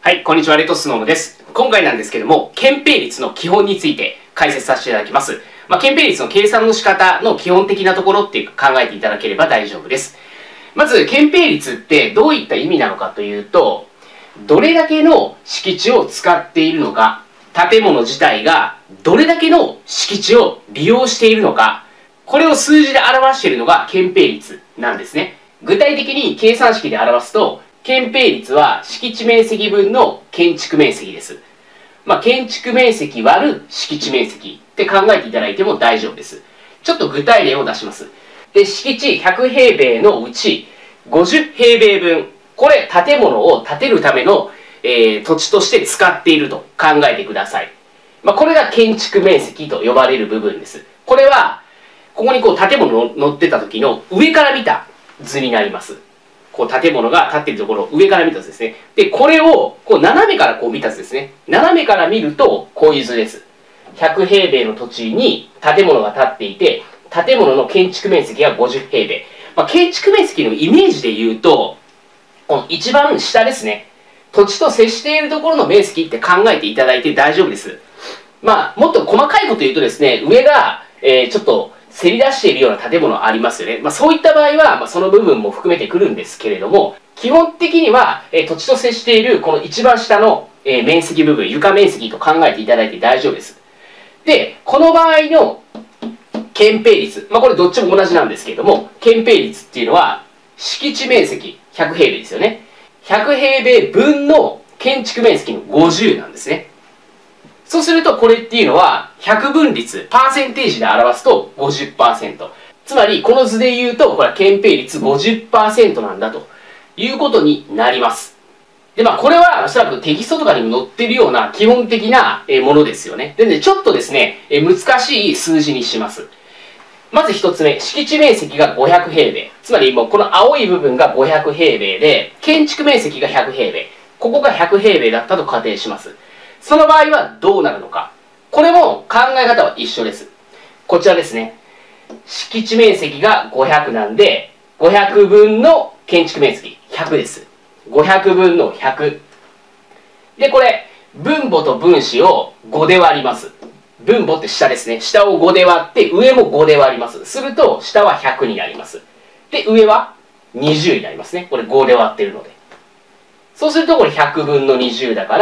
はい、こんにちは、レッドスノーノです。今回なんですけども、憲兵率の基本について解説させていただきます。憲兵率の計算の仕方の基本的なところって考えていただければ大丈夫です。まず、憲兵率ってどういった意味なのかというと、どれだけの敷地を使っているのか、建物自体がどれだけの敷地を利用しているのか、これを数字で表しているのが憲兵率なんですね。具体的に計算式で表すと、憲兵率は敷地面積分の建築面積です。建築面積割る敷地面積って考えていただいても大丈夫です。ちょっと具体例を出します。で、敷地100平米のうち50平米分、これ建物を建てるための、土地として使っていると考えてください。これが建築面積と呼ばれる部分です。これは、ここに建物の乗ってた時の上から見た図になります。建物が建っているところを上から見た図ですね。で、これを斜めから見た図ですね。斜めから見るとこういう図です。100平米の土地に建物が建っていて、建物の建築面積が50平米。建築面積のイメージで言うと、この一番下ですね。土地と接しているところの面積って考えていただいて大丈夫です。もっと細かいこと言うとですね、上が、ちょっと、せり出しているような建物ありますよね。そういった場合は、その部分も含めてくるんですけれども、基本的には、土地と接しているこの一番下の、面積部分、床面積と考えていただいて大丈夫です。で、この場合の憲兵率、これどっちも同じなんですけれども、憲兵率っていうのは、敷地面積100平米ですよね。100平米分の建築面積の50なんですね。そうするとこれっていうのは100分率、パーセンテージで表すと 50%。つまりこの図で言うとこれは憲兵率 50% なんだということになります。で、これはおそらくテキストとかにも載ってるような基本的なものですよね。でね、ちょっとですね、難しい数字にします。まず一つ目、敷地面積が500平米。つまりもうこの青い部分が500平米で、建築面積が100平米。ここが100平米だったと仮定します。その場合はどうなるのか。これも考え方は一緒です。こちらですね。敷地面積が500なんで、500分の建築面積100です。500分の100。で、これ、分母と分子を5で割ります。分母って下ですね。下を5で割って、上も5で割ります。すると、下は100になります。で、上は20になりますね。これ5で割ってるので。そうすると、これ100分の20だから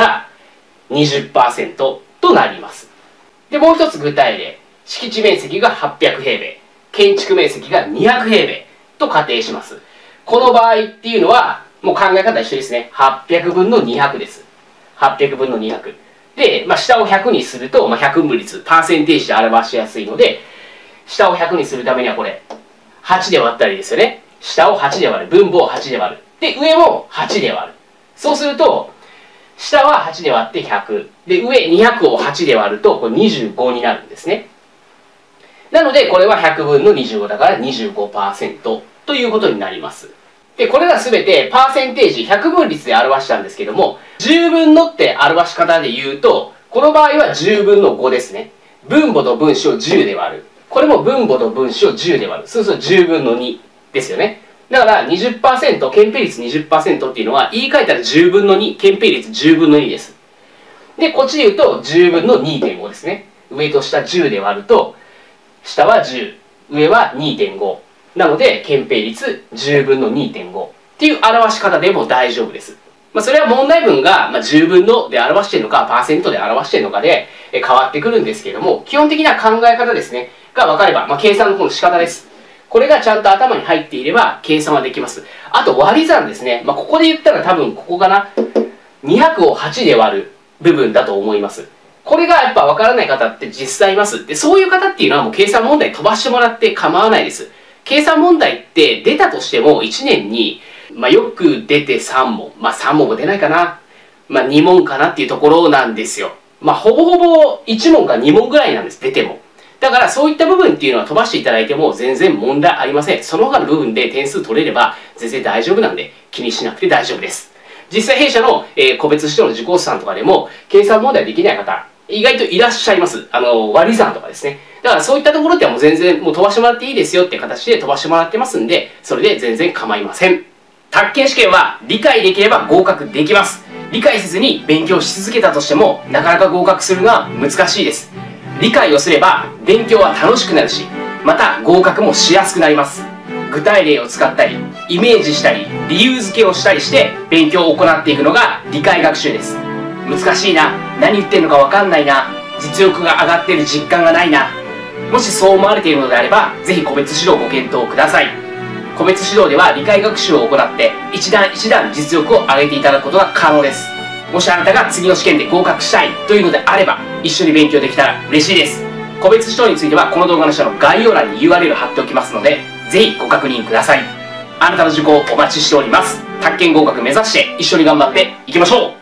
、20% となります。で、もう一つ具体例。敷地面積が800平米。建築面積が200平米と仮定します。この場合っていうのは、もう考え方は一緒ですね。800分の200です。800分の200。で、下を100にすると、100分率、パーセンテージで表しやすいので、下を100にするためにはこれ、8で割ったらいいですよね。下を8で割る。分母を8で割る。で、上も8で割る。そうすると、下は8で割って100。で、上200を8で割ると、これ25になるんですね。なので、これは100分の25だから 25% ということになります。で、これらすべてパーセンテージ、100分率で表したんですけども、10分のって表し方で言うと、この場合は10分の5ですね。分母と分子を10で割る。これも分母と分子を10で割る。そうすると10分の2ですよね。だから 20%、憲兵率 20% っていうのは、言い換えたら10分の2、憲兵率10分の2です。で、こっちで言うと10分の 2.5 ですね。上と下10で割ると、下は10、上は 2.5。なので、憲兵率10分の 2.5 っていう表し方でも大丈夫です。それは問題文が10分ので表しているのか、パーセントで表しているのかで変わってくるんですけれども、基本的な考え方ですね、が分かれば、計算の方の仕方です。これがちゃんと頭に入っていれば計算はできます。あと割り算ですね。ここで言ったら多分ここかな。200を8で割る部分だと思います。これがやっぱ分からない方って実際います。で、そういう方っていうのはもう計算問題飛ばしてもらって構わないです。計算問題って出たとしても1年に、よく出て3問。3問も出ないかな。2問かなっていうところなんですよ。ほぼほぼ1問か2問ぐらいなんです。出ても。だからそういった部分っていうのは飛ばしていただいても全然問題ありません。その他の部分で点数取れれば全然大丈夫なんで気にしなくて大丈夫です。実際弊社の個別指導の受講者さんとかでも計算問題できない方意外といらっしゃいます。割り算とかですね。だからそういったところってもう全然もう飛ばしてもらっていいですよって形で飛ばしてもらってますんで、それで全然構いません。宅建試験は理解できれば合格できます。 理解せずに勉強し続けたとしてもなかなか合格するのは難しいです。理解をすれば勉強は楽しくなるし、また合格もしやすくなります。具体例を使ったり、イメージしたり、理由付けをしたりして勉強を行っていくのが理解学習です。難しいな、何言ってんのか分かんないな、実力が上がっている実感がないな、もしそう思われているのであれば、ぜひ個別指導をご検討ください。個別指導では理解学習を行って一段一段実力を上げていただくことが可能です。もしあなたが次の試験で合格したいというのであれば、一緒に勉強できたら嬉しいです。個別指導についてはこの動画の下の概要欄に URL 貼っておきますので、ぜひご確認ください。あなたの受講をお待ちしております。宅建合格目指して一緒に頑張っていきましょう。